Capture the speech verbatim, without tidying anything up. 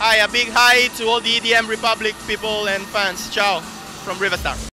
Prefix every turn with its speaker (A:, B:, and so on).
A: Hi, a big hi to all the E D M Republic people and fans. Ciao from Riva Starr.